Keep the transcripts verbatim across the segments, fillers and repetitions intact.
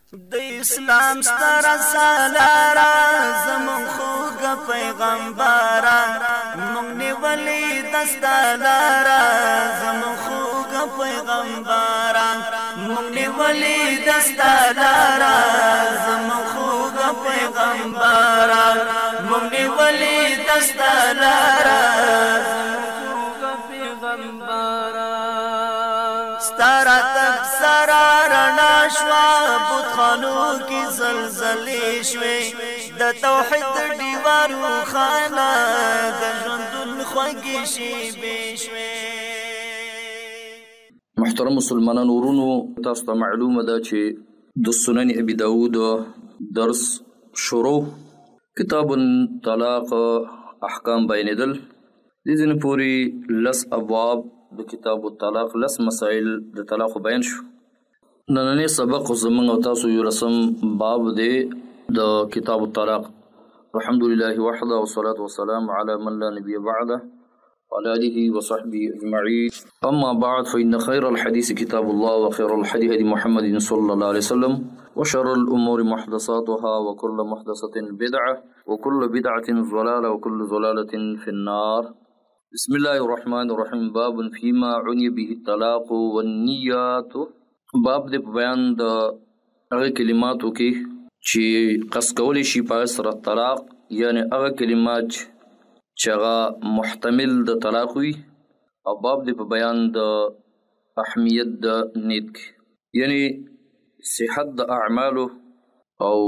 د اسلام ستر سالارا زمون خوږ پیغمبرا مونږ نیولې دستالارا زمون خوږ پیغمبرا مونږ نیولې دستالارا زمون خوږ پیغمبرا مونږ نیولې دستالارا ستارا تک سرا رڼا شوا بت خانو کی زلزلې شوي د توحید دیوارو خانه د ژوندون خوږې شیبې شوي. محترم مسلمانانو ورونو، تاسو ته معلومه ده چې د سنن ابي داود درس شروع کتاب طلاق احکام بیانېدل دې ځینې پورې لس ابواب د کتاب الطلاق لس مسائل د طلاق بیان شو. نننې سبق زموږ او تاسو یو رسم باب دی د کتاب الطلاق. الحمدلله وحده والصلاة والسلام على من لا نبي بعده وعلى آله وصحبه أجمعين. أما بعد فإن خير الحديث كتاب الله وخير الحديث هدي محمد صلى الله عليه وسلم وشر الأمور محدثاتها وكل محدثة بدعة وكل بدعة ضلالة وكل ضلالة في النار. بسم الله الرحمن الرحيم. باب فيما عني به الطلاق والنيات. باب د بیان د هغه کلماتو کې چې قصد کولی شي په سره طلاق، یعنی هغه کلمات چې هغه محتمل د طلاق وي، او باب د بیان د اهمیت د نیت کې، یعنی صحت د اعمالو او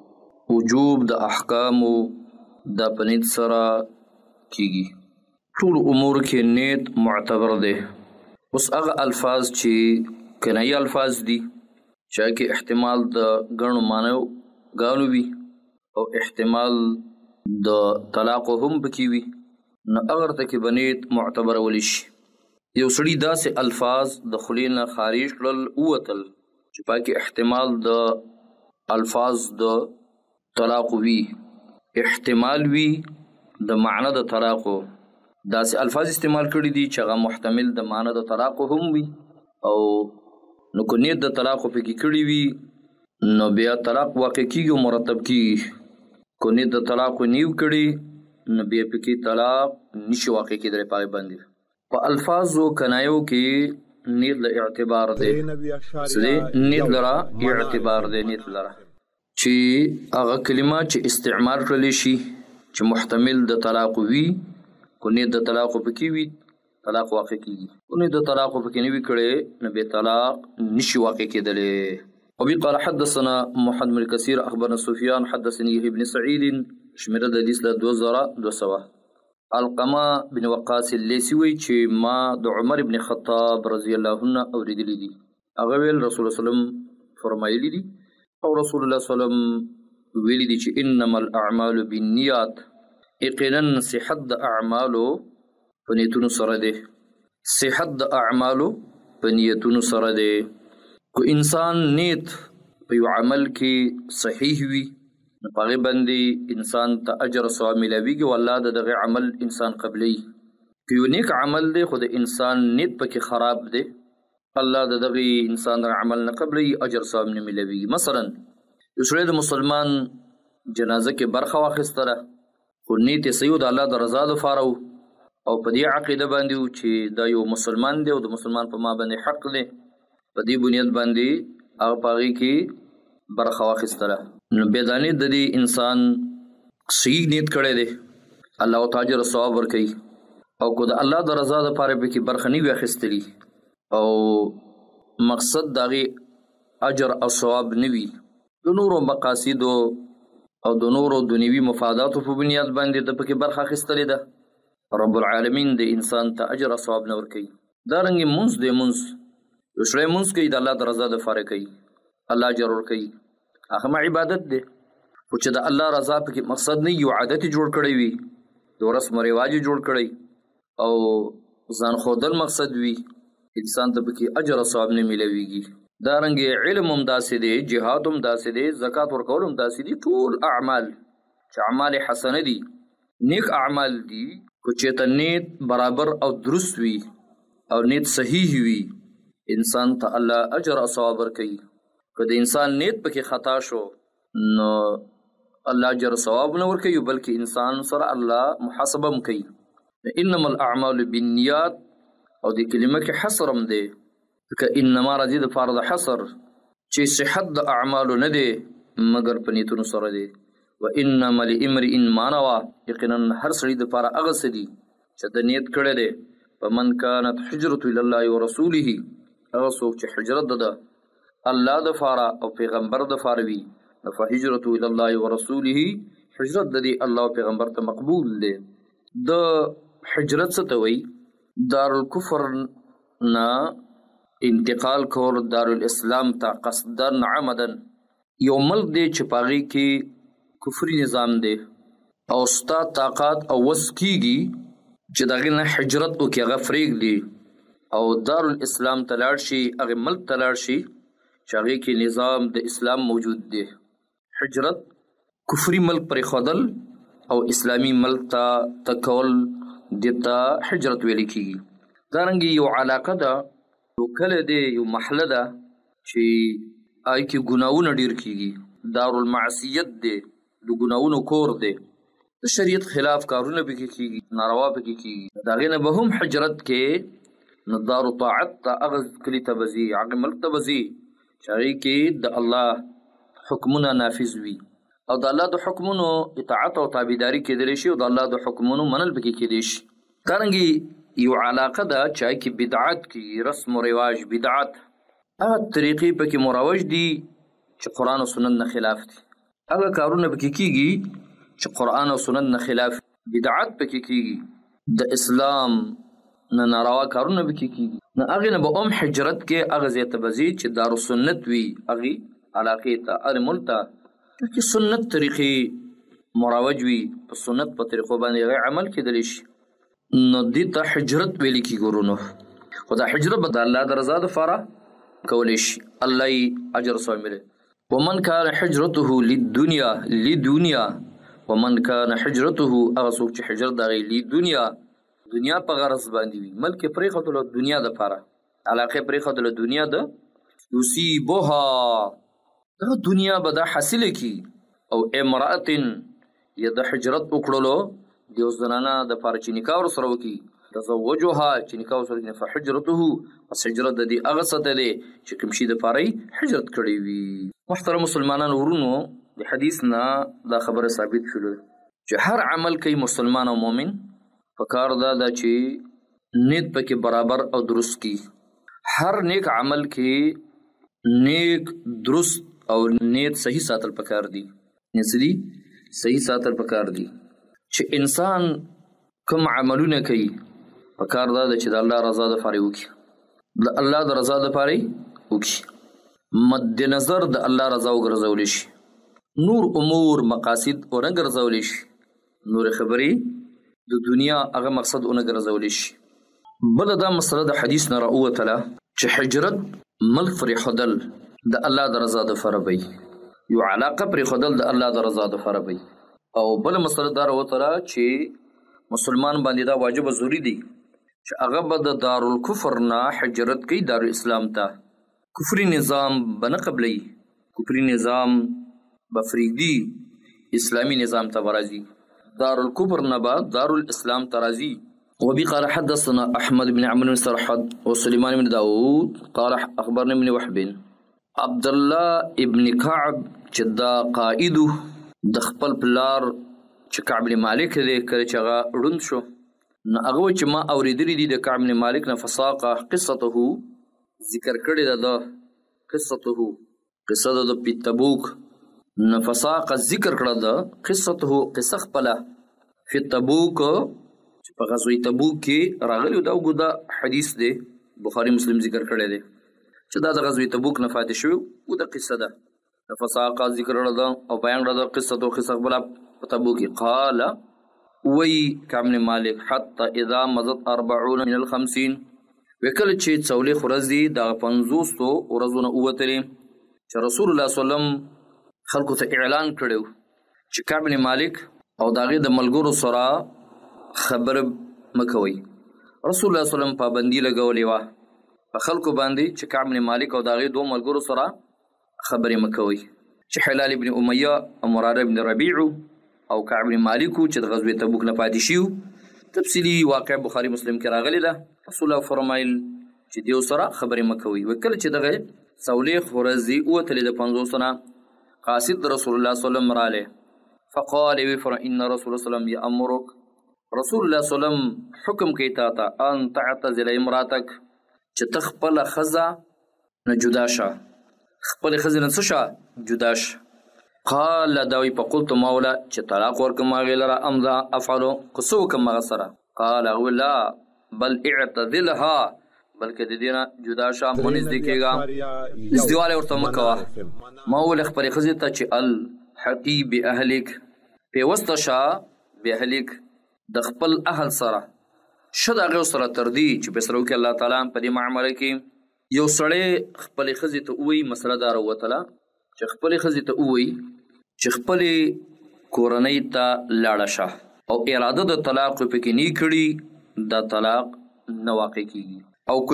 وجوب د احکامو د پنید سره کیږي. ټول امور کې نیت معتبر دی. اوس هغه الفاظ چې کنایي الفاظ دي چې کې احتمال د ګڼو معنو ګانو وي او احتمال د طلاق هم پکې وي، نو هغه ته کې نیت معتبر ولی شي. یو سړي داسې الفاظ د خولې نه خارج کړل ووتل چې پکې احتمال د الفاظ د طلاق وي، احتمال وي د معنی د طلاق، داسې الفاظ استعمال کړي دي چې هغه محتمل د معنی د طلاق هم وي، او نو کو نیت د طلاق په کې کړي وي نو بیا طلاق واقع کیږي او مرتب کیږي. کو نیت د طلاق نیو کړي نو بیا په کې طلاق نشي واقع کېدلی پای باندې. په الفاظو کنایو کې نیت له اعتبار دی، سړي نیت لرا اعتبار دی، نیت لرا چې هغه کلمات چې استعمال کړل شي چې محتمل د طلاق وي، کو نیت د طلاق په کې وي طلاق واقع کیږي، کو نیت د طلاق په کې نه وي کړي نو به طلاق نشي واقع کېدلی. وبي قال حدثنا محمد بن كثير اخبرنا سفيان حدثني ابن سعيد شمیر د حدیث له دو زره دو سوه. علقمه بن وقاص الليثي وی چې ما د عمر بن خطاب رضی الله عنه اوریدلی دي، هغه ویل رسول الله صلی الله علیه وسلم فرمایلی دي او رسول الله صلی الله علیه وسلم ویلی دي چې انما الاعمال بالنیات، یقینا صحت د اعمالو په نیتونو سره دی، صحت د اعمالو په نیتونو سره دی. کو انسان نیت په یو عمل کې صحیح وي نو په هغې باندې انسان ته اجر ثواب میلاویږي او الله د دغه عمل انسان قبلوي. که یو نیک عمل دی خو د انسان نیت پکې خراب دی، الله د دغه انسان د عمل نه قبلوي، اجر ثواب نه میلاویږي. مثلا یو سړی د مسلمان جنازه کې برخه واخیستله خو نیت یې صحیح د الله د رضا دپاره او په دې عقیده باندې و چې دا یو مسلمان دی او د مسلمان په ما باندې حق دی، په دې بنیاد باندې هغه په هغې کې برخه واخیستله، نو بیا دا نیت د دې انسان صحیح نیت کړی دی، الله ورته اجر ثواب ورکوي. او که د الله د رضا دپاره پکې برخه نه وي اخیستلي او مقصد د هغې اجر او ثواب نه وي، د نورو مقاصدو او د نورو دنیوي مفاداتو په بنیاد باندې د پکې برخه اخیستلې ده، رب العالمین د انسان ته اجر او ثواب نه ورکوي. دارنګې مونځ دی، مونځ یو سړی مونځ کوي د الله د رضا دپاره کوي، الله اجر ورکوي، هغه هم عبادت دی، خو چې د الله رضا پکې مقصد نه یو عادت جوړ کړی وي، یو رسم و رواج جوړ کړی او ځان ښودل مقصد وي، انسان ته پکې اجر او ثواب نه میلاویږي. دارنګې علم هم داسې دی، جهاد هم داسې دی، زکات ورکول هم داسې دي. ټول اعمال چې اعمال حسنه دي، نیک اعمال دي، کو چېرته نیت برابر او درست وي او نیت صحیح وي، انسان ته الله اجر او ثواب ورکوي. که د انسان نیت پکې خطا شو نو الله اجر ثواب نه ورکوي بلکې انسان سره الله محاسبه هم کوي. انما الاعمال بالنیات او د کلمه کې حصر هم دی که انما راځي د پاره د حصر چې صحت د اعمالو نه دی مګر په نیتونو سره دی. و انما لامرئ ما نوى یقینا هر سړي د پاره هغه څه دي چې د نیت کړی دی. فمن كانت هجرته الى الله ورسوله هغه څوک چې هجرت ده الله د پاره او پیغمبر د پاره وي فهجرته الى الله ورسوله هجرت د دې الله او پیغمبر ته مقبول دی. د هجرت څه ته وایي؟ دارالکفر نه انتقال کول دارالاسلام ته قصدن عمدن. یو ملک دی چې په هغې کې کفري نظام دی او ستا طاقت او وس کېږي چې د هغې نه هجرت وکړي هغه پرېږدي او دارالاسلام ته لاړ شي هغې ملک ته لاړ شي چې هغې کې نظام د اسلام موجود دی. هجرت کفري ملک پرېښودل او اسلامي ملک ته تکول دې ته هجرت ویل کېږي. دارنګې یو علاقه ده یو کلی دی یو محله ده چې هغې کې ګناهونه ډېر کېږي دارالمعصیت دی د ګناهونو کور دی د شریعت خلاف کارونه پکې کېږي ناروا پکې کېږي د هغې نه به هم هجرت کې نو دارو طاعت ته هغه کلي ته به ځي هغې ملک ته به ځي چې هغې کې د الله حکمونه نافظ وي او د الله د حکمونو اطاعت او تابعداري کېدلی شي او د الله د حکمونو منل پکې کېدی شي. دارنګې یو علاقه ده چې هغې کې بدعت کېږي رسم و رواج بدعت هغه طریقې پکې مروج دي چې قرآن او سنت نه خلاف دي هغه کارونه پکې کېږي چې قرآن او سنت نه خلاف بدعت پکې کېږي د اسلام نه ناروا کارونه پکې کېږي نو هغې نه به هم هجرت کې هغه ځای ته به ځي چې دارالسنت وي هغې علاقې ته هغې ملک ته چې سنت طریقې مروج وي په سنت په طریقو باندې هغې عمل کېدلی شي نو دې ته هجرت ویلی کېږي ورونو. خو دا هجرت به د الله د رضا دپاره کولی شي الله یې اجر ثواب ملي. ومن کان هجرته للدنیا لدنیا ومن کان هجرته هغه څوک چې هجرت د هغې لدنیا دنیا په غرض باندې وي ملک یې پرېښودلو دنیا دپاره علاقه یې پرېښودله دنیا د یصیبها دغه دنیا به دا حاصله کړي او امرأة یا د هجرت وکړلو د یو زنانه دپاره چې نکاح ورسره وکړي تزوجها چې نکاح ورسره وکړي فهجرته پس هجرت د دې هغه څه ته دی چې کوم شي دپاره یې هجرت کړی وي. محترم مسلمانانو ورونو د حدیث نه دا خبره ثابت شوله چې هر عمل کوي مسلمان او مؤمن پکار دا ده چې نیت پکې برابر او درست کړي هر نیک عمل کې نیک درست او نیت صحیح ساتل پکار دي نیت دي صحیح ساتل پکار دي چې انسان کوم عملونه کوي پکار دا ده چې د الله رضا دپاره وکړي د الله د رضا دپاره وکړي مد نظر د الله رضا وګرځولی شي نور امور مقاصد ونه ګرځولی شي نور خبرې د دنیا هغه مقصد ونه ګرځولی شي. بله دا مسله د حدیث نه راووتله چې هجرت ملک پرېښودل د الله د رضا دپاره به یو علاقه پرېښودل د الله د رضا دپاره به او بله مسله دا راوتله چې مسلمان باندې دا واجب ضروري دی چې هغه به د دارالکفر نه هجرت کوي دارالاسلام ته کفري نظام به نه قبلوي کفري نظام به پرېږدي اسلامي نظام ته به راځي دارالکفر نه به دارالاسلام ته راځي. وبي قال حدثنا احمد بن عمرو بن سرحد وسليمان بن داود قال اخبرنا ابن وهب عبد الله ابن كعب چې دا قائد د خپل پلار چې کعب بن مالک دی کله چې هغه ړوند شو نو هغه وایي چې ما اورېدلي دي د کعب بن مالک نه فساقه قصته ذکر کړې ده د قصته قصه ده د په تبوک نو فساقه ذکر کړه ده قصته قصه خپله په تبوک چې په غزوه تبوک کې راغلی دا اوږده حدیث دی بخاري مسلم ذکر کړی دی چې دا د غزوه تبوک نه فاتح شوی اوږده قصه ده فساقه ذکر کړه ده او بیان کړه ده قصته قصه خپله په تبوک کې قال وی کعب بن مالک حتی اذا مضت اربعون من الخمسین وکله چې څولېخ ورځ دي دغه پنځوسو ورځونه ووتلې چې رسول الله صلی الله علیه وسلم خلکو ته اعلان کړی چې کعب بن مالک او د هغې د ملګرو سره خبره مه کوئ. رسول الله صلی الله علیه وسلم پابندي لګولې وه په خلکو باندې چې کعب بن مالک او د هغې دوه ملګرو سره خبرې مه کوئ چې حلال ابن امیه او مراره ابن ربیع او کعب بن مالک چې د غزوې تبوک نه پاتې شي تفصیلي واقع بخاري مسلم کې راغلی ده رسول الله فرمایل چې دیو سره خبرې مه کوئ وکله چې دغه څلوېښت ورځې ووتلې د پنځوس نه قاصد د رسول الله صلی الله علیه وسلم رالی فقال وی فر ان رسول الله صلی الله علیه وسلم یامرک رسول الله صلی الله علیه وسلم حکم کوي تا ته ان تعتزل امراتک چې ته خپله ښځه نه جدا شه خپلې ښځې نه څه شه جدا شه قال داوی فقلت مولا چې طلاق ورکم هغې لره ام ذا افعلو که څه وکړم هغه سره قال هغه لا بل اعتزلها بلکې د دې نه جدا شه مه نږدې کېږه نږدېوالی ورته مه کوه ما وویل خپلې ښځې ته چې الحقي باهلک پیوسته شه باهلک د خپل اهل سره شه د هغې سره تر دې چې فیصله وکړي الله تعالی په دې معامله کې یو سړی خپلې ښځې ته ووایي مسله دا راووتله چې خپلې ښځې ته ووایي چې خپلې کورنۍ ته لاړه شه او اراده د طلاق پکې نه کړي دا طلاق نه واقع کېږي او که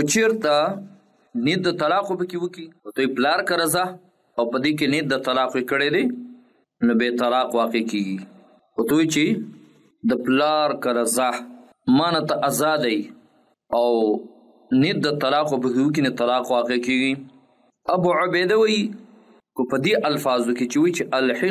چېرته نیت د طلاق پکې وکړي ته یې پلار که رضا او په دې کې نیت د طلاق یې کړی دی نو بې طلاق واقع کېږي خو ته وایي چې د پلار که رضا مانه ته ازادی او نیت د طلاق پکې وکړي نو طلاق واقع کېږي ابو عبیده وایي کو په دې الفاظو کې چې وایي چې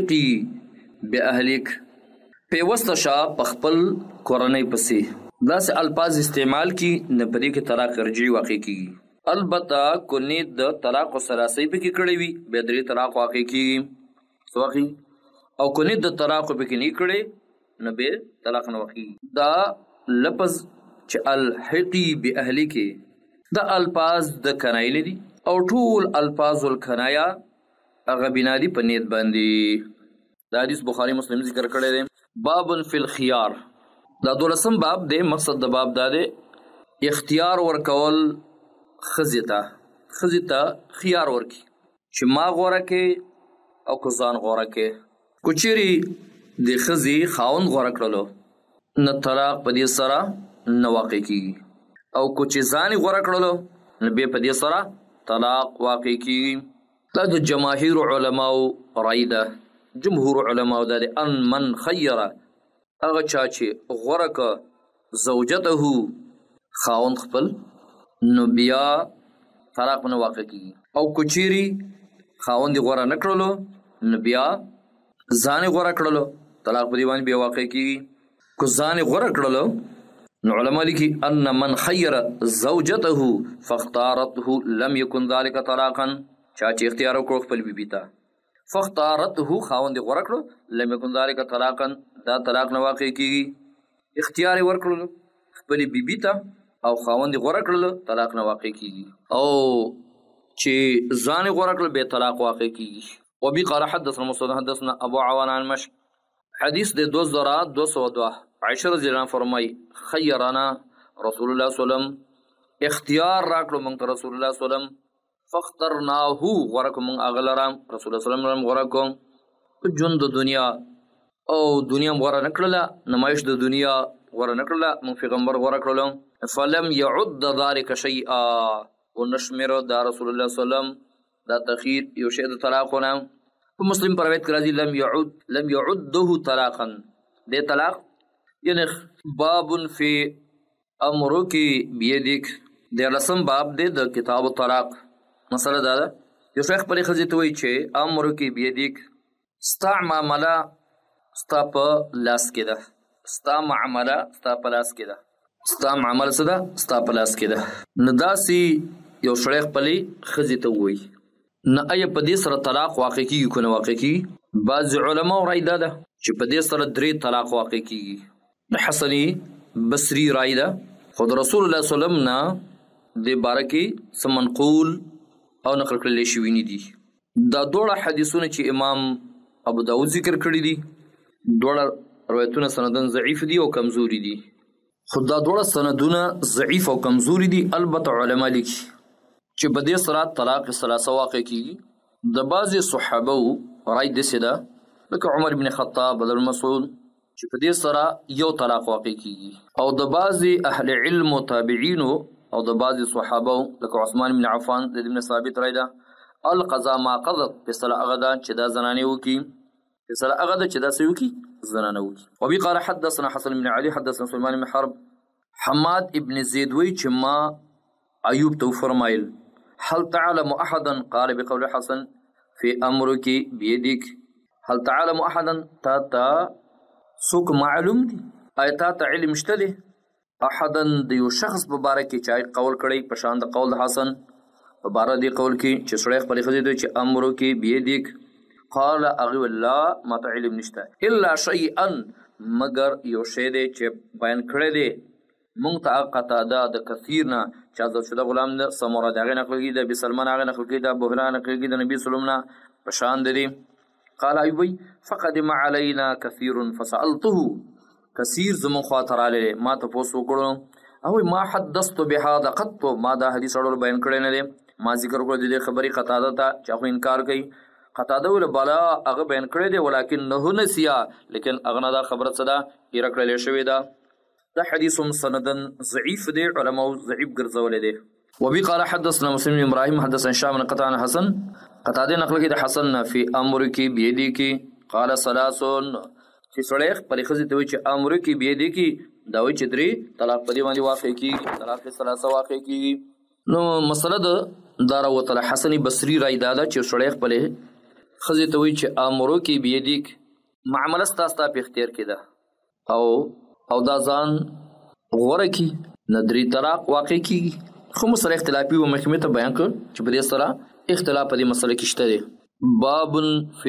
الحقي باهلک پیوسته شه په خپل کورنۍ پسې داسې الفاظ استعمال کړي نه په دې کې طلاق رجعي واقع کېږي البته کو نیت د طلاق ثلاثي پکې کړی وي بیا درې طلاق واقع کېږي څه واقع او کو نیت د طلاق پکې نه کړی نه بیا طلاق نه واقع کېږي دا لفظ چې الحقي باهلک دا الفاظ د کنایې دي او ټول الفاظ الکنایه هغه بنا دي په نیت باندې دا حدیث بخاري مسلم ذکر کړی دی باب فی الخيار دا دولسم باب دی مقصد د باب دا دی اختیار ورکول ښځې ته ښځې ته خيار ورکړي چې ما غوره کې او که ځان غوره کې که چیرې د ښځې خاوند غوره کړلو نه طلاق په دې سره نه واقع کېږي او که چې ځان یې غوره کړلو نو بیا په دې سره طلاق واقع کېږي دا د جماهیر علماو رای ده جمهور علماو دا دی ان من خیر هغه چا چې غوره که زوجته خاوند خپل نو بیا طلاق نه واقع کېږي او که چیرې خاوند یې غوره نه کړلو نو بیا ځان یې غوره کړلو طلاق په دې باندې بیا واقع کېږي که ځان یې غوره کړلو نو علما لیکي ان من خیر زوجته فاختارته لم یکن ذلک طلاقا چا چې اختیار وکړو خپل بیبي ته فاختارته خاوند یې غوره کړو لم یکن ذلک طلاقا دا طلاق نه واقع کېږي اختیار یې ورکړلو خپلې بیبي ته او خاوند یې غوره کړلو طلاق نه واقع کېږي او چې ځان یې غوره کړل بیا طلاق واقع کېږي وبه قال حدثنا مسدد حدثنا ابو عوان عن مشک حدیث د دو زره دو سوه دوه عائشة رضی الله عنها فرمایي خیرنا رسول الله صلی الله علیه وسلم اختیار راکړو موږ ته رسول الله صلی الله علیه وسلم فاخترناه غوره کړو موږ هغه لره رسول الله صلی الله علیه وسلم غوره کړو ژوند د دنیا او دنیا م غوره نه کړله نمایش د دنیا غوره نه کړله موږ پیغمبر غوره کړلو فلم یعد ذلک شیئا ونه شمېره دا رسول الله صلی الله علیه وسلم دا تخیر یو شی د طلاقونه په مسلم پر روایت کې راځي لم یعد لم یعده طلاقا دې طلاق یعنی باب فی امرک بیدک دیارلسم باب دی د کتاب الطلاق مسله دا ده یو شی خپلې ښځې ته وایي چې امرک بیدک ستا معامله ستا په لاس کې ده ستا معامله ستا په لاس کې ده ستا معامله څه ده ستا په لاس کې ده نو داسې یو سړی خپلې ښځې ته ووایي نه ایا په دې سره طلاق واقع کېږي که نه واقع کېږي بعضې علماو رای دا ده چې په دې سره درې طلاق واقع کېږي حسن بصري رای ده خو د رسول الله صلی الله علیه وسلم نه دې باره کې څه منقول او نقل کړلی شوي نه دي دا دواړه حدیثونه چې امام ابو داود ذکر کړي دي دواړه روایتونه سندن ضعیف دي او کمزوري دي خو دا دواړه سندونه ضعیف او کمزوري دي البته علما لیکي چې په دې سره طلاق ثلاثه واقع کېږي د بعضې صحابو رای داسې ده لکه عمر بن خطاب بدر مسعود چې په دې سره یو طلاق واقع کېږي او د بعضې اهل علم و تابعینو او د بعضې صحابو لکه عثمان بن عفان زید بن ثابت رای ده القضا ما قضت فیصله هغه ده چې دا زنانې وکړي فیصله هغه ده چې دا څه وکړي زنانه وکړي. وبه قال حدثنا حسن بن علي حدثنا سليمان بن حرب. حماد ابن زید وی چې ما ایوب ته فرمایل هل تعلم احدا قال بقول حسن في امرك بيدك. هل تعلم احدا تا تا سوک معلوم دی آیتا تا علم شته دی احدا د یو شخص په باره کې چې قول کړی په شان د قول د حسن په باره دی قول کې چې سړی خپل خدای دی چې امرك بيدك قال اغي والله ما ته علم نشته الا شيئا مگر یو شی دی چې بیان کړی دی مونږ ته قطاده د کثیر نه چې حضرت شده غلام د سمره د هغې نقل کېږي د ابي سلمان هغې نقل کېږي د ابوهريره نقل کېږي د نبي سلم نه په شان د دې. قال ایوب وی فقدم علینا کثیر فسألته کثیر زمونږ خواته راغلی ما تپوس وکړو او ما حدثت بهذا قط ما دا حدیث اړول بیان کړی نه دی ما ذکر کړو د دې خبرې قطاده ته چې هغه انکار کوي. قطاده ویل بالا هغه بیان کړی دی ولکن نه نسیا لیکن هغه نه دا خبره څه ده هیره کړلی شوې ده. دا حدیث سندن ضعیف دی علماء ضعیف ګرځولې دی. وبي قال حدثنا مسلم بن ابراهيم حدثنا هشام بن قتادة حسن قتاده نقل کې د حسن فی امرک بيدک قال ثلاثون چې سړی پر خزي ته وی چې امرک بيدک دا وی چې درې طلاق په دی باندې واقع کیږي طلاق ثلاثه واقع کیږي. نو مسله د دار وتل حسن بصری رای دادا چې سړی پر خزي ته وی چې امرک بيدک معامله ستاسو په اختیار کې ده او او دا ځان غوره کی ندری طلاق واقع کیږي خو مسله اختلافي و محکمه ته بیان کړ چې په دې سره اختلاف په دې مسله کې شته دی. باب فی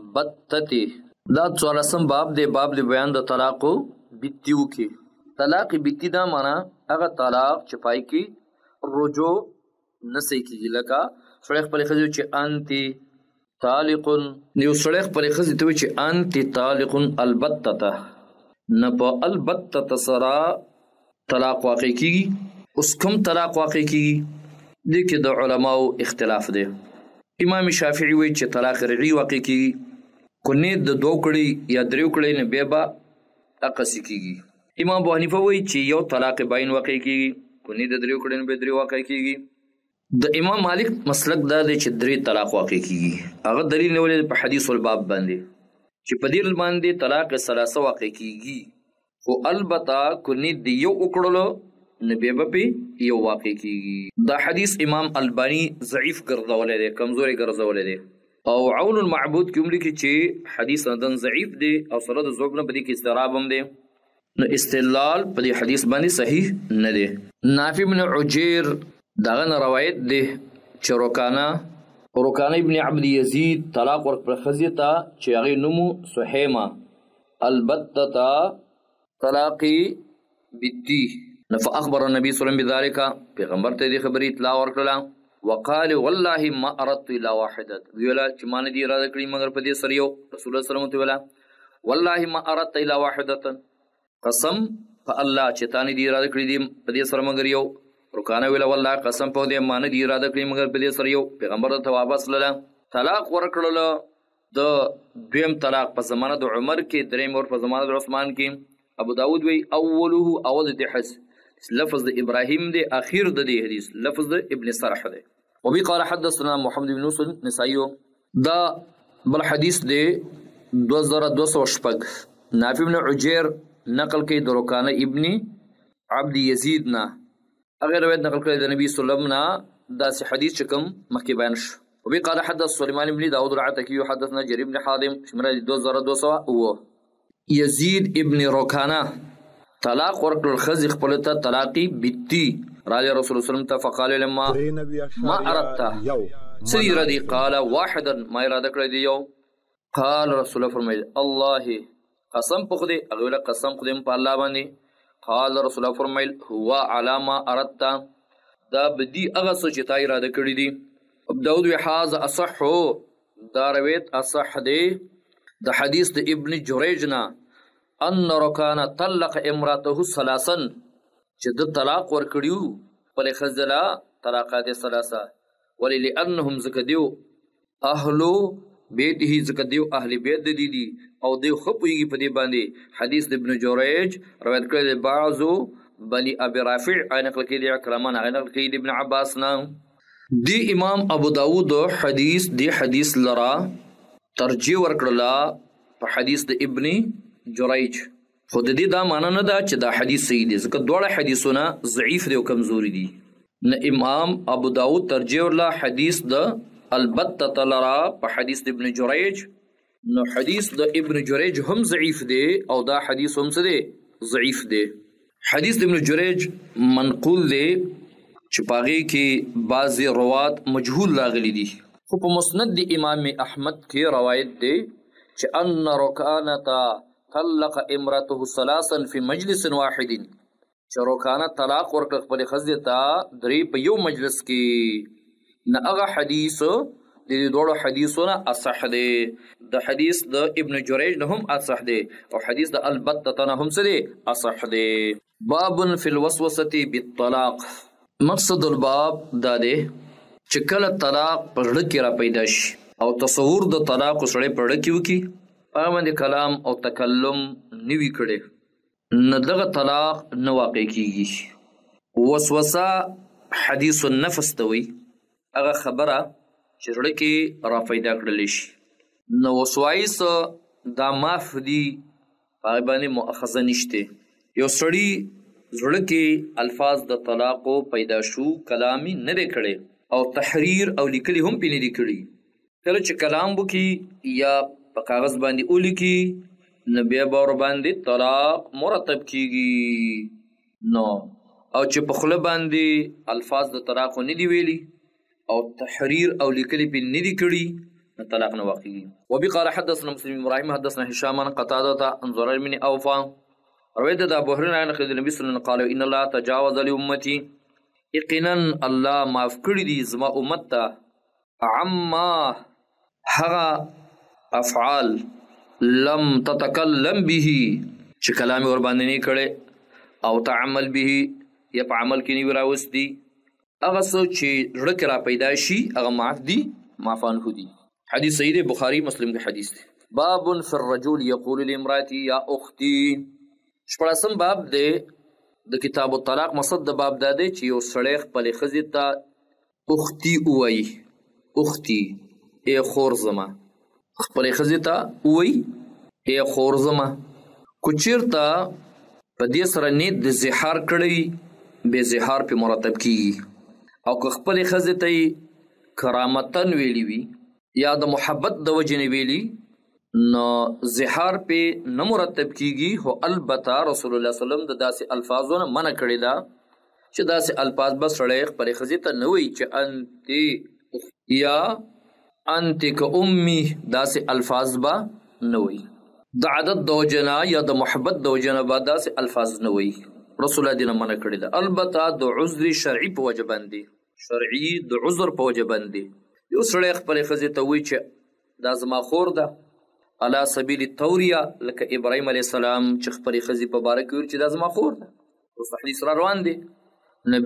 البتة دا څوارلسم باب دی باب دی بیان د طلاق بیتیو کې. طلاق بیتی دا معنا هغه طلاق چې پای کې رجوع نسی کیږي لکه سړی خپل خزي چې انتی طالق نیو سړی خپل خزي ته چې انتی طالق البتة نه په البتة سره طلاق واقع کیږي. اوس کوم طلاق واقع کیږي د کې د علماو اختلاف دی. امام شافعي وایي چې طلاق رجعي واقع کیږي کو نه د دوه کړي یا دریو کړي نه به با اقصی کیږي. امام ابو حنیفه وایي چې یو طلاق باین واقع کیږي کو نه د دریو کړي نه به دریو واقع کیږي. د امام مالک مسلک دا دی چې درې طلاق واقع کیږي هغه دلیل نیولې په حدیث الباب باندې چې په دې باندې طلاق ثلاثه واقع کیږي خو البته کو نه دی یو وکړلو نبی بپی یو واقع کیږي. دا حدیث امام البانی ضعیف ګرځولې دی کمزوري ګرځولې دی او عون المعبود کوم لیکي چې حدیث اندن ضعیف دی او سره د زوګ نه بدی کې استراب هم دی نو استدلال په دې حدیث باندې صحیح نه دی. نافع بن عجیر داغه روایت دی چې روکانا روکانا ابن عبد یزید طلاق ورک پر خزیتا چې هغه نومو سحیمه البتة طلاقی بیتی فاخبر النبي صلى الله عليه وسلم بذلك پیغمبر ته دې خبرې اطلاع ورکړه وقال والله ما اردت الى واحده ویلا چې مان دي اراده کړی مگر په دې سره یو رسول الله صلی الله علیه وسلم ویلا والله ما اردت الى واحده قسم په الله چې تانی دي اراده کړی دي په دې سره مگر یو رکانه ویلا والله قسم په دې مان دي اراده کړی مگر په دې سره یو پیغمبر ته واپس لاله طلاق ورکړل د دویم طلاق په زمانه د عمر کې دریم اور په زمانه د عثمان کې ابو داود وی اوله اول د حس لفظ د ابراهيم دی اخیر د دې حدیث لفظ د ابن سرح دی. وبي قال حدثنا محمد بن يوسف نسائي دا بل حدیث دی دو هزار دو سو شپږ نافع بن عجیر نقل کوي د روکانه ابن عبد یزید نه هغه روایت نقل کوي د نبی صلی الله علیه وسلم نه دا سی حدیث چکم مخکې بیان شو. وبي قال حدث سليمان بن داود العتكي حدثنا جرير بن حازم شمره دو هزار دو سو او یزید ابن روکانه طلاق ورکړل خزي خپل ته طلاقي بیتی راځي رسول الله صلی الله علیه وسلم ته فقال لما ما اردت سير دي قال واحدا ما اراده کړی دی یو قال رسول الله فرمایل الله قسم په خدای هغه قسم خدای په الله باندې قال رسول الله فرمایل هو علامه اردت دا بدی هغه څه چې تا اراده کړی دی. ابو داود وحاز اصح دا روایت اصح دی د حدیث د ابن جریج نه ان رکانه طلق امراته ثلاثا چې د طلاق ورکړیو پر خزلا طلاقات ثلاثه ولی لانهم زکدیو اهلو بیته زکدیو اهل بیت د دي او د خپویږي په دې باندې حدیث د ابن جریج روایت کړی بعضو بني ابي رافع عین نقل کړي کرمان عین نقل کړي ابن عباس نه دی امام ابو داود حدیث دی حدیث لرا ترجیح ورکړه په حدیث د ابن جریج. خود دې دا معنا نه ده چې دا حدیث صحیح دی ځکه دواړه حدیثونه ضعیف دي او کمزوري دي. نه امام ابو داود ترجیح ورکړه حدیث د البته لرا په حدیث د ابن جریج، نو حدیث د ابن جریج هم ضعیف دی او دا حدیث هم څه دی ضعیف دی. حدیث د ابن جریج منقول دی چې پاغي کې بعضی روات مجهول راغلي دي، خو په مسند د امام احمد کې روایت دی چې ان رکانه طلق امرته ثلاثا فی مجلس واحد، چې رکانه طلاق ورکړ خپل ښځې ته درې په یو مجلس کې. نه هغه حدیث د دې دوړو حدیثونه اصح دی، د حدیث د ابن جریج نه هم اصح دی او حدیث د البته نه هم څه دی اصح دی. باب فی الوسوسه بالطلاق. مقصد الباب دا دی چې کله طلاق په زړه کې را پیدا شي او تصور د طلاق سړی په زړه کې وکړي، هغه باندې کلام او تکلم نه وي کړی، نه دغه طلاق نه واقع کیږي. وسوسه حدیث النفس ته وایي، هغه خبره چې زړه کې را پیدا کړلی شي. نو وسوایس دا معاف دي، هغه باندې مؤاخذه نشته. یو سړی زړه کې الفاظ د طلاق پیدا شو، کلامي نه دی کړی او تحریر او لیکلي هم پې نه دي کړي. کله چې کلام وکړي یا په کاغذ باندې ولیکي، نو بیا به ورباندې طلاق مرتب کیږي. نو او چې په خوله باندې الفاظ د طلاق نه دي ویلي او تحریر او لیکلي پې نه دي کړي، نو طلاق نه واقع کیږي. وبه قال حدثنا مسلم بن ابراهيم حدثنا هشام عن قتادة عن زرير بن اوفا روایت د ابو هريره عن النبي صلی الله علیه وسلم قال ان الله تجاوز لامتي، یقینا الله معاف کړی دي زما امت ته عما هغه افعال لم تتکلم به چې کلام ور باندې نه کړي او تعمل به یا په عمل کې نه راوستي، هغه څه چې زړه کې را پیدا شي هغه معاف دي، معافان هو دي. حدیث صحیح بخاری مسلم کې حدیث دی. باب فی الرجل یقول لامراته یا اختی. شپږم باب دی د کتاب الطلاق. مقصد د باب دا دی چې یو سړی خپلې ښځې ته اختی ووایي، اختی ای خور زما، خپلې ښځې ته ووایي ای خور زما. که چېرته په دې سره نیت د زهار کړی بې زهار پې مرتب کېږي، او که خپلې ښځې ته یې کرامتن ویلي وي یا د محبت د وجې نه ویلي، نو زهار پې نه مرتب کیږي. خو البته رسول الله صلی الله علیه وسلم د داسې الفاظو نه منع کړې ده چې داسې الفاظ به سړی خپلې ښځې ته نه وایي چې انتې یا انتې که امي، داسې الفاظ به نه وایي. د عادت د وجې نه یا د محبت د وجې نه به داسې الفاظ نه وایي. رسول الله دې نه منع کړې ده. البته د عذر شرعي په وجه باندې، شرعي د عذر په وجه باندې یو سړی خپلې ښځې ته وایي چې دا زما خور ده علا سبیل التوریه، لکه ابراهیم علیه السلام چې خپلې ښځې په باره کې ویل چې دا زما خور ده، اوس حدیث را روان دی، نه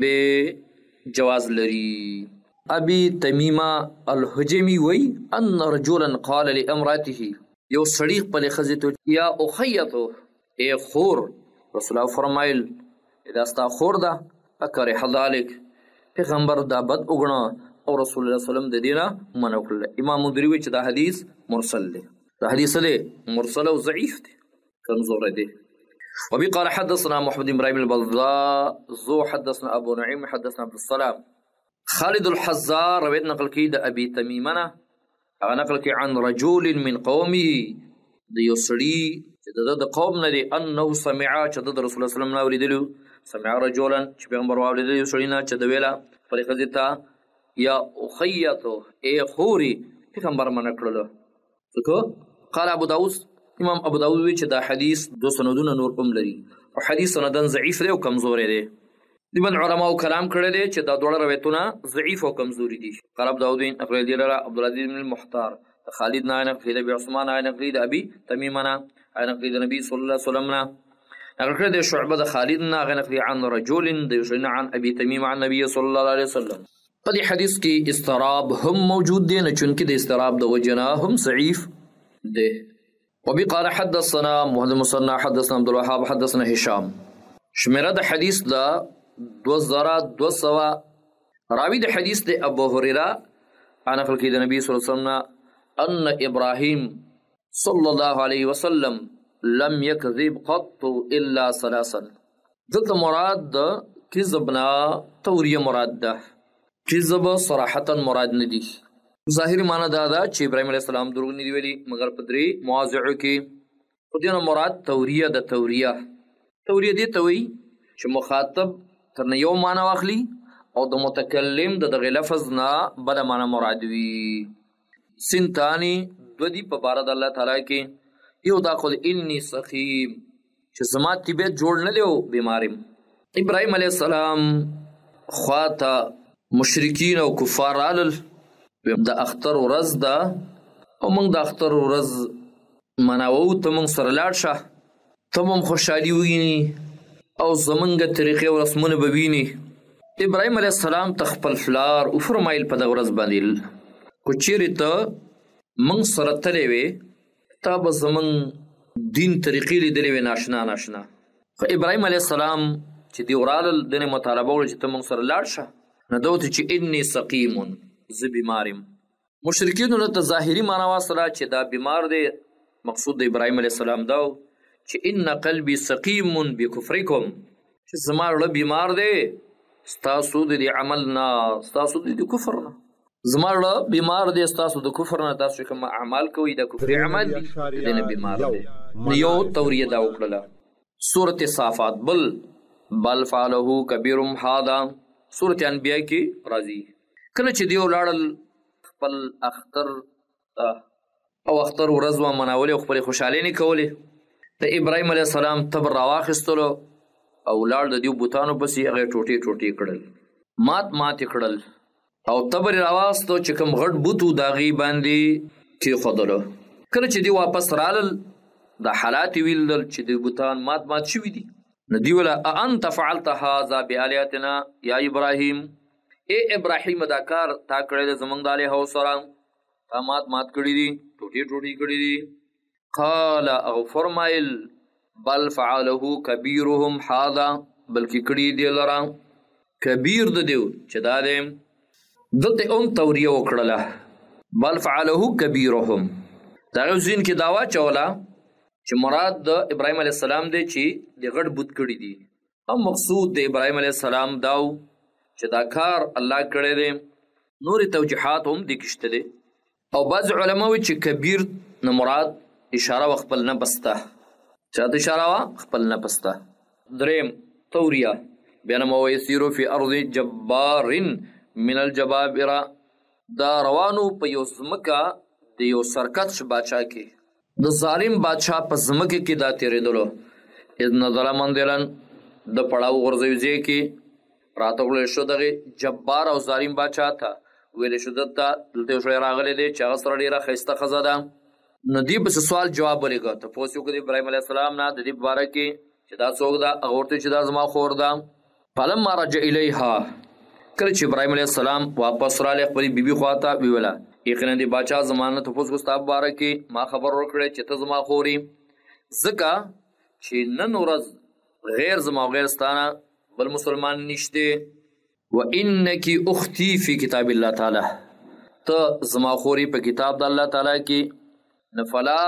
بې جواز لري. ابي تمیمه الحجمي وی ان رجلا قال لامراته، یو سړي خپلې ښځې ته یا اخیتو ای خور، رسول الله فرمایل دا ستا خور ده، اکره ذلک، پیغمبر دا بد وګڼه او رسول الله صلی الله علیه وسلم د دې نه منع کړل. امام مدری وی چې دا حدیث مرسل دی، دا حدیث دی مرسل او ضعیف دی، کمزور دی. وبه قال حدثنا محمد بن ابراهيم البزاء زو حدثنا ابو نعيم حدثنا عبد السلام. خالد الحزار روایت نقل کی د ابي تميمه، هغه نقل کی عن رجل من قومه، د یو سړي چې د قوم نه دی، انه سمع چې د رسول الله صلی الله علیه وسلم اوریدلو، سمع رجلا چې پیغمبر اوریدلو یو سړي نه چې د ویلا پر ښځې ته یا اخیتو ای خوري، پیغمبر منع کړلو. قال ابو داود، امام ابو داود وی چې دا حدیث دو سندونه نور هم لري او حدیث سندن ضعیف دی او کمزور دی. د من علماء کلام کړی دی چې دا دوړه روایتونه ضعیف او کمزوري دي. قال ابو داود اخرج لي عبد العزيز بن المختار خالد نائن قيل ابي عثمان نائن قيل ابي تميم نائن قيل النبي صلى الله عليه وسلم نقل کړی شعبه د خالد نائن قيل عن رجل د عن ابي تميم عن النبي صلى الله عليه وسلم. په دې حدیث کې استراب هم موجود دی، نه چونکې د استراب د وجه نه هم ضعیف دی. وبه قال حدثنا محمد المثنى حدثنا عبد الوهاب حدثنا هشام. شمیره د حدیث دا دو زره دو سوه راوی د حدیث د ابو هريره انا نقل کی د نبی صلی الله علیه وسلم ان ابراهیم صلی الله علیه وسلم لم يكذب قط الا ثلاثا. دلته مراد د کذبنا توریه مراد ده، کذب صراحتا مراد نه دي. ظاهری معنی دا ده چې ابراهیم علیه السلام دروغ نه دی ویلي مګر په درې مواضعو کې. خو دې نه مراد توریه ده. توریه توریه دې ته وایي چې مخاطب تر نه یو معنی واخلي او د متکلم د دغه لفظ نه بله معنی مراد وي. سنتانی دو دي په باره د الله تعالی کې. یو دا خو انی سقیم چې زما طبیعت جوړ نه دی او بیمار یم. ابراهیم علیه السلام خواته مشرکین او کفار رالل د اختر ورځ ده او موږ د اختر ورځ مناوو، ته موږ سره لاړ شه، ته به هم خوشحالي وویني او زمونږ طریقې او رسمونه به ویني. ابراهیم علیه السلام ته خپل پلار وفرمایل په دغه ورځ باندې که چیرې ته موږ سره تللی وې تا به زمونږ دین طریقې لیدلې وې ناشنا ناشنا. خو ابراهیم علیه السلام چې دی ورالل دنې مطالبه وکړه چې ته موږ سره لاړ شه، نو ده ورته چې انی سقیمون زه بیمار یم. مشرکینو ته ظاهري معنا واصله چې دا بیمار دی، مقصود د ابراهیم علیه السلام دا چې ان قلبي سقیم بکفرکم، چې زما زړه بیمار دی ستاسو د دې عمل نه، ستاسو د دې کفر نه. زما زړه بیمار دی ستاسو د کفر نه، تاسو کوم اعمال کوئ د کفري عمل دي، د نه بیمار دی. یو توریه دا وکړله. سورة صافات بل بل فعله کبیرهم هذا سورة انبیاء کې راځي. کله چې دیو لاړل خپل اختر او اختر ورځ و مناولې او خپلې خوشحالۍ نه کولې، د ابراهیم علیه السلام تبر راواخیستلو او لاړ د دیو بوتانو پسې هغه ټوټې ټوټې کړل، مات مات یې کړل او تبر یې راواستو چې کوم غټ بوت و د هغې باندې کېښودلو. کله چې دی واپس رالل دا حالات یې ولیدل چې د بوتان مات مات شوي دي، نو دی ویله اانت فعلت هذا بآلیاتنا یا ابراهیم، ای ابراهیم دا کار تا کړی دی زموږ د الهو سره، تا مات مات کړي دي، ټوټې ټوټې کړي دي. قال او فرمایل بل فعله کبیرهم هذا، بلکې کړي دی لره کبیر د دیو چې دا دی. دلته هم توریه وکړله بل فعله کبیرهم، د هغه ذهن کې دا واچوله چې مراد د ابراهیم علیه السلام دی چې د غټ بت کړي دي، او مقصود د ابراهیم علیه السلام داو چې دا کار الله کړی دی. نورې توجیحات هم دې کې شته دی او بعض علما وایي چې کبیر نه مراد اشاره و خپل نفس ته، چاته اشاره وه خپل نفس ته. دریم توریه بینما ویسیرو فی ارض جبار من الجبابره، دا روانو په یو ځمکه د یو سرکش بادشاه کې، د ظالم بادشاه په ځمکه کې دا تېرېدلو. اذ نظر منزلا د پړاو غورځوي ځای کې راته وړل شو دغې جبار او ظالم بادشاه ته، ویلی شو دلته دلته یو سړی راغلی دی چې هغه سره ډېره ښایسته ښځه ده. نو دې پسې سوال جواب ولېږه، تپوس یې وکړه د ابراهیم علیه السلام نه د دې په باره کې چې دا څوک ده، هغه ورته چې دا زما خور ده. فلما رجع الیها، کله چې ابراهیم علیه السلام واپس رالی خپلې بیبي خوا ته، ویې ویله یقینا د باچا زما نه تپوس کو ستا په باره کې ما خبر ورکړی چې ته زما خور یې، ځکه چې نن ورځ غیر زما او غیر ستا نه بل مسلمان نشته. و انکی اختی فی کتاب الله تعالی، ته زما خور یې په کتاب د الله تعالی کې. نفلا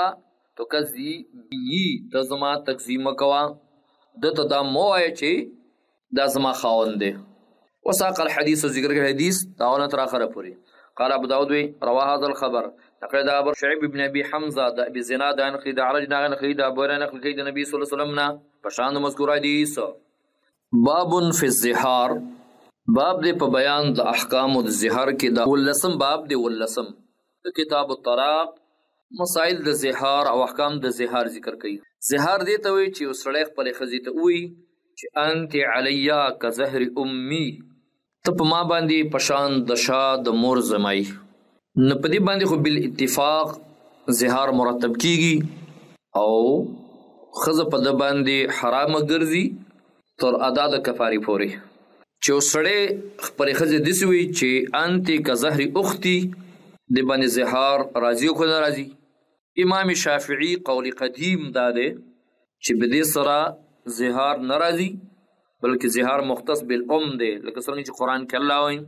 تکذبنی، ته زما تکذیب مه کوه، ده ته دا مه وایه چې دا زما خاوند دی. وساق الحدیث، ذکر کې حدیث داونه تر اخره پورې. قال ابو داود رواه هذا الخبر نقل دا ابو شعيب بن ابي حمزه دا ابي زناد عن خالد عرج عن خالد ابو هريره نقل کې د نبی صلی الله علیه وسلم نه پشان مذکور حدیث. باب فی الزهار، باب دې په بیان د احکام د زهار کې دا ولسم باب دی. ولسم کتاب الطلاق مسائل د زهار او احکام د زهار ذکر کوي. زهار دې ته وایي چې یو سړی خپلې ښځې ته وایي چې انت علیا کزهر امي، ته په ما باندې پشان د شا د مور زمای. نو په دې باندې خو بالاتفاق زهار مرتب کیږي او ښځه په ده باندې حرامه ګرځي تر ادا د کفارې پورې. چې یو سړی خپلې ښځې داسې وایي چې انت کزهر اختي، دې باندې زهار راځي او که نه راځي. امام شافعي قول قدیم دا دی چې په دې سره زهار نه راځي بلکې زهار مختص بالام دی، لکه څرنګه چې قرآن کې الله وایي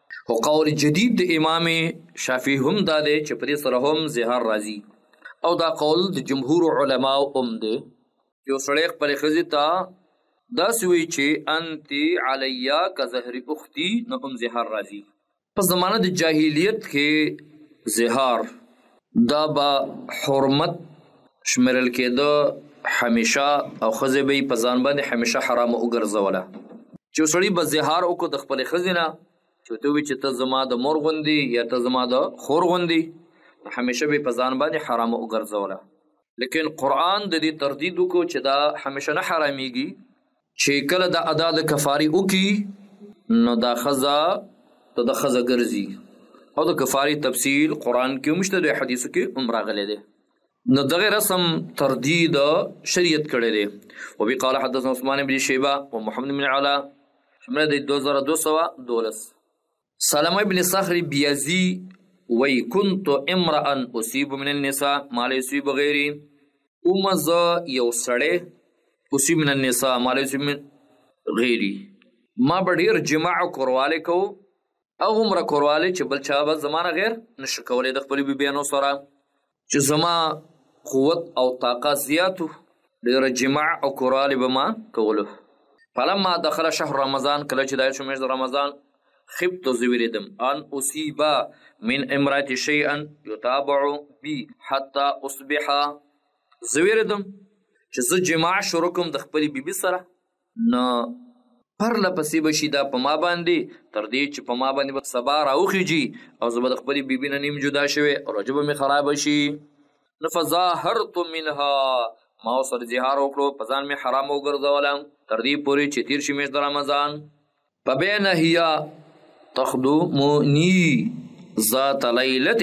او قول جدید د امام شافعي هم دا دی چې په دې سره هم زهار راځي او دا قول د جمهور علما هم دی. یو سړی خپلې ښځې ته داسې وایي چې انتي علیا که زهر اختي نو هم زهار راځي. په زمانه د جاهلیت کې زهار دا به حرمت شمیرل کېده همیشه او ښځې به یې په ځان باندې همیشه حرامه وګرځوله چې یو سړي به زهار وکړو د خپلې ښځې نه چې ورته ووایي چې ته زما د مور غوندې یا ته زما د خور غوندې همیشه به یې په ځان باندې حرامه وګرځوله. لیکن قرآن د دې تردید وکړو چې دا همیشه نه حرامېږي چې کله د ادا د کفارې وکړي نو دا ښځه ته د ښځه ګرځي او د کفارې تفصیل قرآن کې هم شته د حدیثو کې هم راغلی دی. نو دغه رسم تردید شریعت کړی دی. وبي قال حدثنا عثمان بن شیبه ومحمد بن علا شمره د دو زره دو سوه دولس. سلمه بن صخر بیازي وی كنت امرأ اصيب من النساء ما لا يصيب غيري ومز یو سړی اصيب من النساء ما لا يصيب من غيري ما به ډېر جماع کوروالی کو او عمره کوروالی چې بل چا به زمانه غیر نشه کولی د خپلې بیبیانو سره چې زما قوت او طاقت زیاتو ډېره جماع او کوروالی به ما کولو. فلما دخل شهر رمضان کله چې دایه شو میاشت د رمضان خبت زه ویرېدم ان اصیبه من امرأة شیئا یتابع بي حتی اصبح زه ویرېدم چې زه جماع شروع کوم د خپلې بیبي سره نه پرله پسې به شي دا په ما باندې تر دې چې په ما باندې به سبا راوخیږي او زه به د خپلې بیبي نه نیم جدا شوې او روژه به مې خرابه شي. نو فظاهرت منها ما ورسره زهار وکړو په ځان مې حرامه وګرځولم تر دې پورې چې تېر شي میاشت د رمضان. فبین هي تخدمني ذات لیلة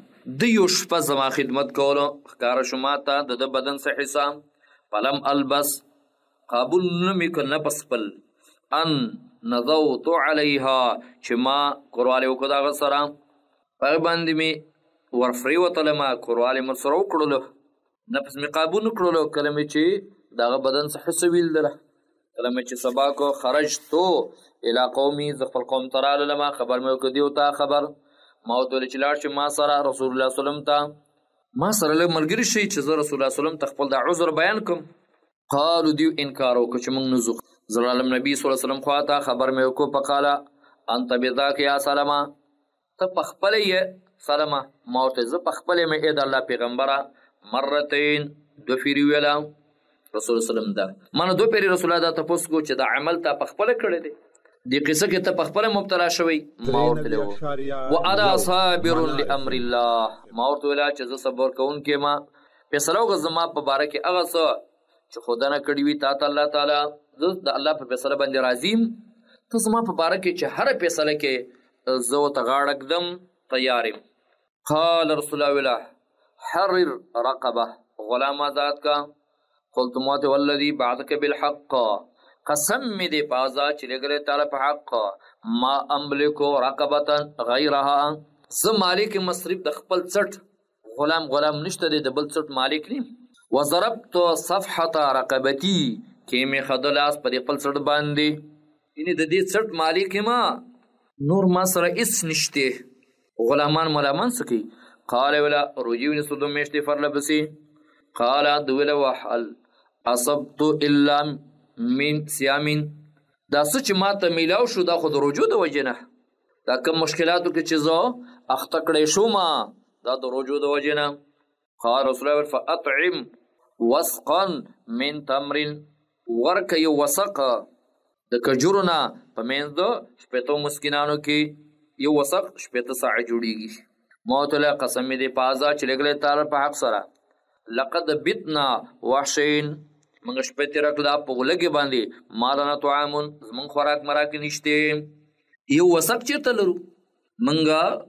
د یو شپه زما خدمت کولو ښکاره شو ما ته د ده بدن څه حصه. فلم البس قابل نه مې کړ نفس خپل ان نضوت علیها چې ما کوروالی وکړو د هغه سره په هغې باندې مې ورپرېوتلمه کوروالی مې سره وکړلو نفس مې قابو نه کړلو. کله مې چې د هغه بدن څه حصه ویلدله کله مې چې سبا کو خرجتو الی قومي زه خپل قوم ته راللمه خبر مې وکړ دیو ته خبر ما ورته ویلې چې لاړ شي ما سره رسول الله وسلم ته ما سره لږ ملګري شي چې زه رسول الله وسلم ته خپل دا عذر بیان کړم. قالو دیو انکار وکړو چې موږ نه ځو. زه رالم نبي صلی الله علیه وسلم خوا ته خبر مې وکړو فقاله انت بذاک یا سلمه ته پخپله یې سلمه ما ورته زه پخپله یم ای د الله پیغمبره مرتین دو پیرې ویله رسول وسلم ده ما نه دو پیرې رسول الله دا تپوس کو چې دا عمل ته پخپله کړی دی دې قصه کې ته پخپله مبتلا شوی. ما ورته ویلې و انا صابر لامر الله ما ورته ویله چې زه صبر کوونکی ما فیصله وکړه زما په باره کې هغه څه چې خدا نه کړي وي تا ته الله تعالی زه د الله په فیصله باندې راضي یم ته زما په باره کې چې هره فیصله کې زه ورته غاړه ږدم تیار یم. قال رسول الله ویله حرر رقبه غلام آزاد کا. قلت ما ته والذي بعثك بالحق قسم مې دی په ازاد چې لېږلی تعالی په حق ما املکو رقبه غیرها زه مالک مصرف د خپل څټ غلام غلام نشته دی د بل څټ مالک نیم. وضربت صفحة رقبتي کې مې خده لاس په دې خپل څټ باندې یعنې د دې څټ مالک ما نور ما سره هېڅ نشته غلامان ملامان څه کوي. قال ویله روژې ونیسو دوه میاشتې پرله پسې. قال د ویله وحل اصبت الا من صیامین دا څه چې ما ته میلاو شو دا خو د روژو د وجې نه دا کوم مشکلاتو کې چې زه اخته کړی شوم دا د روژو د وجې نه. قال رسول الله فاطعم وسقا من تمر ورکه یو وسق د کجورو نه په منځ د شپېتو مسکینانو کې یو وسق شپېته ساعه جوړیږي. ما ورته ویل قسم مې دی په ازاد چې لېږلی تعالی په حق سره لقد بتنا وحشین موږ شپې تېره کړه په غولګې باندې ما لنا طعامون زموږ خوراک مراک نشته یو وسق چېرته لرو موږ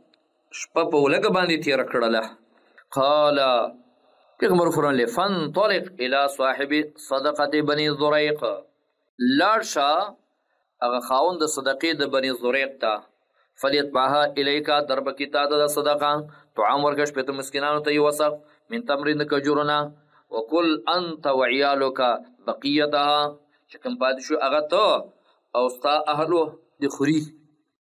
شپه په غولګه باندې تېره کړله. قال پیغمبر فرمایي فانطلق الى صاحب صدقه بني زريق لاړ شه هغه خاوند د صدقې د بني زريق ته فلیتبعها الیک در به کې تا ته د صدقه طعام ورکړه شپېته مسکینانو ته یې وسق من تمرین د کجورو نه وکل انت وعیالک بقیتها چې کوم پاتې شو هغه ته او ستا اهلو د خوري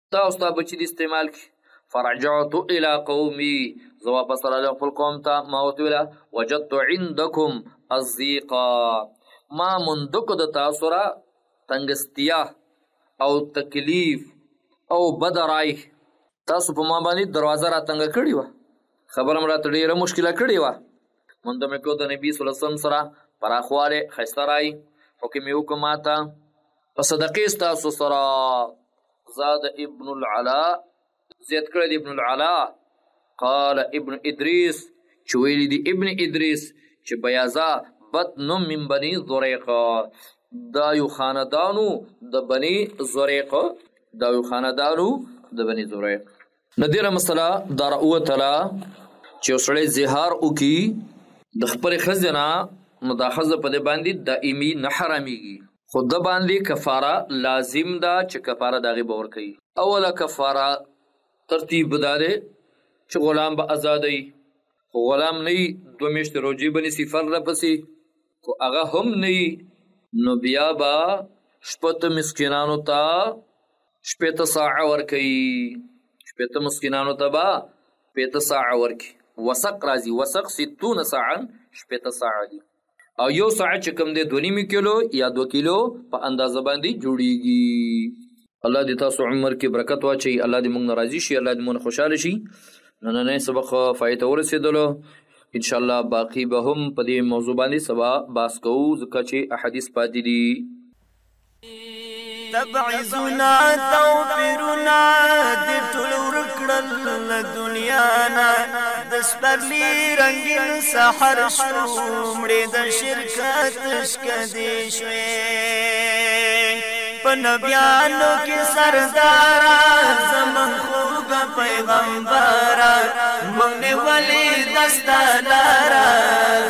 تا او ستا بچي دې استعمال کړي. فرجعت الى قومي، زه واپس راغلم خپل قوم ته. ما ورته ویله وجدت عندکم الضیقا، ما موندکو د تاسو سره تنګستیا او تکلیف او بد رای. تاسو په ما باندې دروازه را تنګه کړې وه، خبره م راته ډېره مشکله کړې وه. منده مې کړو د نبي صلی الله علیه وسلم سره پراخوالی ښایسته رای حکم یې وکړو ما ته په صدقې ستاسو سره. زاد ابن العلا، زیات کړی دی ابن العلا. قال ابن ادریس، چې ویلی دی ابن ادریس چې بیازا بطن من بني زریق، دا یو خاندانو د بني زریق، دا یو خاندانو د بني زریق. د دې مسله دا راووتله چې یو سړی زهار وکړي د خپلې ښځې نه، نو دا ښځه په دې باندې دائمي نه حرامېږي، خو ده باندې کفاره لازم ده چې کفاره د هغې به ورکوي. اوله کفاره ترتیب دا دی چې غلام به ازادوي، خو غلام نه وي دوه میاشتې روجې به نیسي فرله پسې، خو هغه هم نه وي، نو بیا به شپږ مسکینانو ته شپېته ساعه ورکوي. شپېته مسکینانو ته به شپېته ساعه ورکوي. وسق راځي، وسق ستونه ساعه شپېته ساعه دي، او یو ساعت چې کوم دی دوه نیمې کیلو یا دوه کیلو په اندازه باندې جوړیږي. الله دې تاسو عمر کې برکت واچوي، الله دې موږ نه راضي شي، الله دې موږ نه خوشحاله شي. نننی سبق پای ته ورسېدلو، انشاءالله باقي به هم په دې موضوع باندې سبا بحث کوو، ځکه چې احادیث پاتې دي. تبعیضنا توپیرنا دې ټول ورکړل له دنیا نه، د سپرلي رنګین سحر شو مړې د شرکت شکدې شوې، په نبیانو کې سردارا زمون خوږ پیغمبره، موږ نیولې دسته لاره